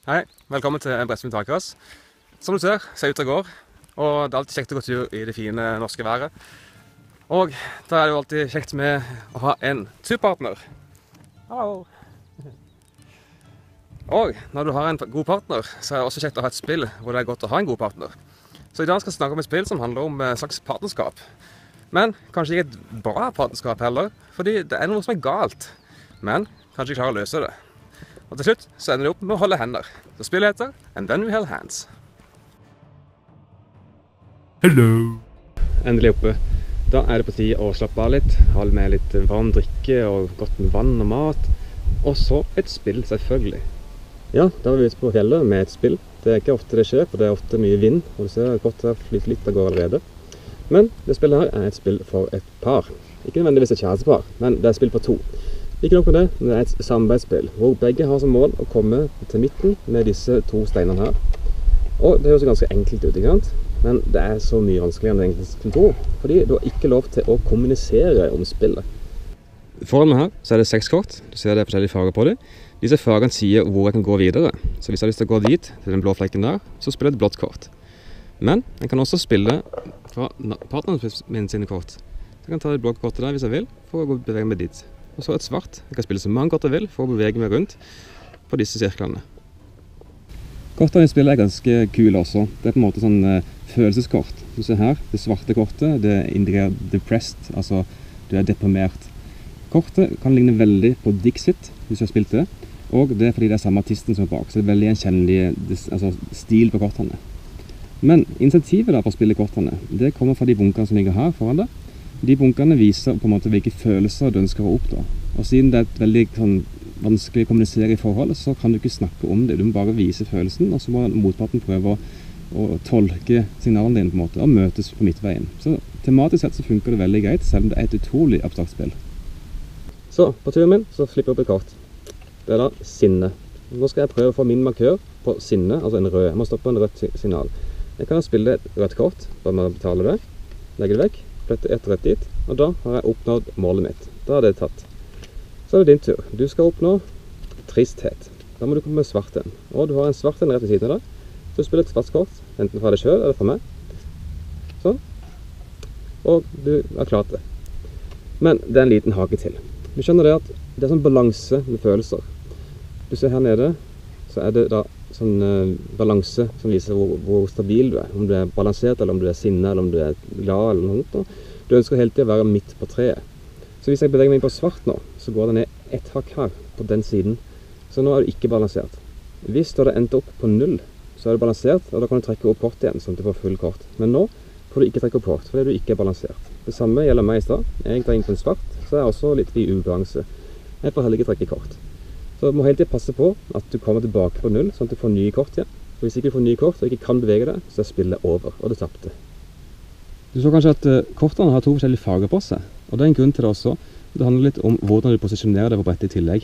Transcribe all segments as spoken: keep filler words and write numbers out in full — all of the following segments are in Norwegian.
Hei, velkommen til Brettspill Takras. Som du ser, så er jeg ute og går, og det er alltid kjekt å gå tur i det fine norske været. Og da er det jo alltid kjekt med å ha en turpartner. Hallo! Og når du har en god partner, så er det også kjekt å ha et spill hvor det er godt å ha en god partner. Så i dag skal jeg snakke om et spill som handler om et slags partnerskap. Men kanskje ikke et bra partnerskap heller, fordi det er noe som er galt. Men kanskje ikke klarer å løse det. Og til slutt så ender det opp med å holde hender. Så spillet heter And Then We Held Hands. Hello! Endelig oppe. Da er det på tide å slappe av litt, ha med litt varm drikke og godt med vann og mat. Og så et spill, selvfølgelig. Ja, da var vi ute på fjellet med et spill. Det er ikke ofte det skjer, for det er ofte mye vind, og du ser godt her flyter litt av går allerede. Men det spillet her er et spill for et par. Ikke nødvendigvis et kjærestepar, men det er et spill for to. Ikke nok med det, men det er et samarbeidsspill, hvor begge har som mål å komme til midten med disse to steinene her. Og det høres ganske enkelt ut, ikke sant? Men det er så mye vanskeligere enn det egentlig skulle tro, fordi du har ikke lov til å kommunisere om spillet. Foran meg her så er det seks kort, du ser det er forskjellige farger på dem. Disse fargene sier hvor jeg kan gå videre, så hvis jeg har lyst til å gå dit, til den blå flekken der, så spiller jeg et blått kort. Men jeg kan også spille fra partneren min sine kort. Så jeg kan ta det blå kortet der hvis jeg vil, for å bevege meg dit. Og så et svart. Jeg kan spille så mange kort jeg vil for å bevege meg rundt på disse sirklene. Kortene i spillet er ganske kule også. Det er på en måte sånn uh, følelseskort. Du ser her, det svarte kortet, det indikerer depressed, altså du er deprimert. Kortet kan ligne veldig på Dixit, hvis du har spilt det. Og det er fordi det er samme artisten som er bak, så det er veldig gjenkjennelig altså, stil på kortene. Men initiativet da for å spille kortene, det kommer fra de bunkene som ligger her foran deg. De bunkene viser på en måte hvilke følelser du ønsker å oppnå. Og siden det er et veldig sånn, vanskelig å kommunisere i forhold, så kan du ikke snakke om det. Du må bare vise følelsen, og så må motparten prøve å, å tolke signalene dine på en måte, og møtes på midtveien. Så tematisk sett så funker det veldig greit, selv om det er et utrolig abstrakt spill. Så på turen min så flipper jeg opp et kort. Det er da sinne. Nå skal jeg prøve å få min markør på sinne, altså en rød. Jeg må stoppe en rødt signal. Jeg kan spille et rødt kort, bare med å betale det, legge det vekk. Flette ett rett dit, og da har jeg oppnådd målet mitt. Da er det tatt. Så er det din tur. Du skal oppnå tristhet. Da må du komme med svart en. Og du har en svart en rett ved siden av deg. Så du spiller et svart kort, enten fra deg selv eller fra meg. Sånn. Og du har klart det. Men det er en liten hake til. Du skjønner det at det er sånn balanse med følelser. Du ser her nede, så er det da sånn uh, balanse som viser hvor, hvor stabil du er. Om du er balansert, eller om du er sinne, eller om du er glad, eller noe sånt. Du ønsker hele tiden å være midt på treet. Så hvis jeg beveger meg inn på svart nå, så går det ned ett hakk her, på den siden. Så nå er du ikke balansert. Hvis du hadde endt opp på null, så er du balansert, og da kan du trekke opp kort igjen, sånn at du får full kort. Men nå får du ikke trekke opp kort, fordi du ikke er balansert. Det samme gjelder meg i stad. Jeg tar inn på en svart, så er jeg også litt i ubalanse. Jeg får heller ikke trekke kort. Så du må hele tiden passe på at du kommer tilbake på null, sånn at du får nye kort igjen. For hvis ikke du får nye kort og ikke kan bevege deg, så er spillet over, og du tapte. Du så kanskje at uh, kortene har to forskjellige farger på seg, og det er en grunn til det også. Det handler litt om hvordan du posisjonerer deg på brettet i tillegg.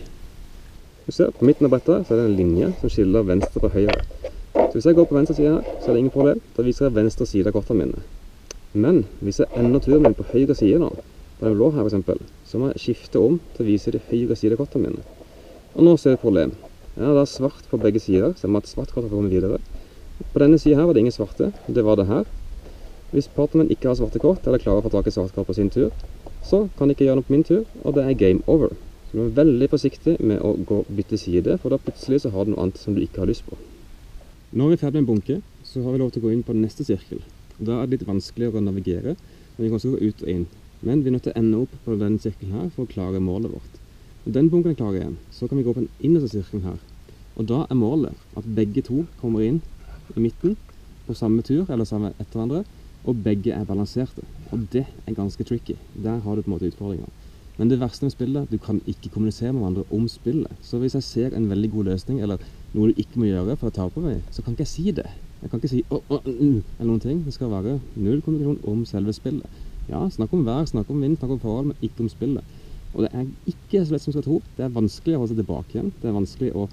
Du ser, på midten av brettet så er det en linje som skiller venstre fra høyre. Så hvis jeg går på venstre side her, så er det ingen problem. Da viser jeg venstre side av kortene mine. Men hvis jeg ender turen min på høyre side nå, på den blå her for eksempel, så må jeg skifte om til å vise de høyre side av kortene mine. Og nå ser jeg et problem. Jeg har da svart på begge sider, så jeg må ha et svart kort for å komme videre. På denne siden her var det ingen svarte, det var det her. Hvis partneren ikke har svarte kort, eller klarer å få tak i svarte kort på sin tur, så kan de ikke gjøre noe på min tur, og det er game over. Så du er veldig forsiktig med å gå bytte side, for da plutselig så har du noe annet som du ikke har lyst på. Når vi er ferdig med en bunke, så har vi lov til å gå inn på neste sirkel. Da er det litt vanskeligere å navigere, men vi kan også gå ut og inn. Men vi er nødt til å ende opp på denne sirkelen her for å klare målet vårt. Når den bunken er klar igjen, så kan vi gå på den innerste sirkelen her. Og da er målet at begge to kommer inn i midten på samme tur, eller samme etter hverandre, og begge er balanserte. Og det er ganske tricky. Der har du på en måte utfordringer. Men det verste med spillet, du kan ikke kommunisere med hverandre om spillet. Så hvis jeg ser en veldig god løsning, eller noe du ikke må gjøre for å ta på meg, så kan ikke jeg si det. Jeg kan ikke si åh, åh, mm, eller noen ting. Det skal være null kommunikasjon om selve spillet. Ja, snakk om vær, snakk om vind, snakk om forhold, men ikke om spillet. Og det er ikke så lett som skal tro. Det er vanskelig å holde seg tilbake igjen. Det er vanskelig å...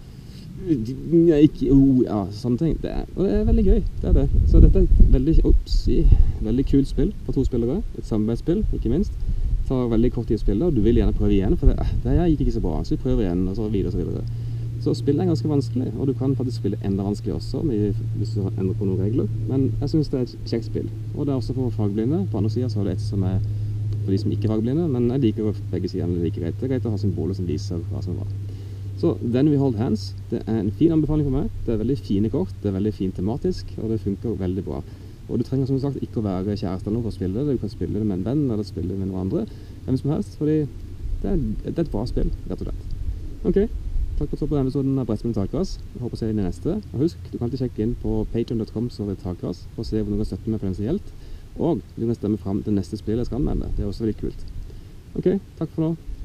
Ikke, oh, ja, sånne ting. Det er, og det er veldig gøy. Det er det. Så dette er et veldig, ups, veldig kult spill for to spillere. Et samarbeidsspill, ikke minst. Det tar veldig kort tid å spille, og du vil gjerne prøve igjen, for det, det gikk ikke så bra. Så vi prøver igjen, og så videre og så videre. Så spillet er ganske vanskelig, og du kan faktisk spille enda vanskelig også hvis du endrer på noen regler. Men jeg synes det er et kjekt spill, og det er også for fagblinde. På andre siden så er det et som er for de som ikke er fagblinde, men jeg liker begge sidene like greit. Det er greit å ha symboler som viser hva som var. Så Then We Hold Hands, det er en fin anbefaling for meg. Det er veldig fine kort, det er veldig fint tematisk, og det funker veldig bra. Og du trenger som sagt ikke å være kjæreste eller noe for å spille det. Du kan spille det med en venn, eller spille det med noen andre, hvem som helst, fordi det er, det er et bra spill, rett og slett. Ok, takk for at du så på denne episoden av Brettspill Takras. Jeg håper å se deg i neste. Og husk, du kan alltid sjekke inn på patreon punktum com så ved Takras, for å se hvor du kan støtte meg potensielt. Og du kan stemme frem det neste spillet jeg skal anmelde. Det er også veldig kult. Ok, takk for nå.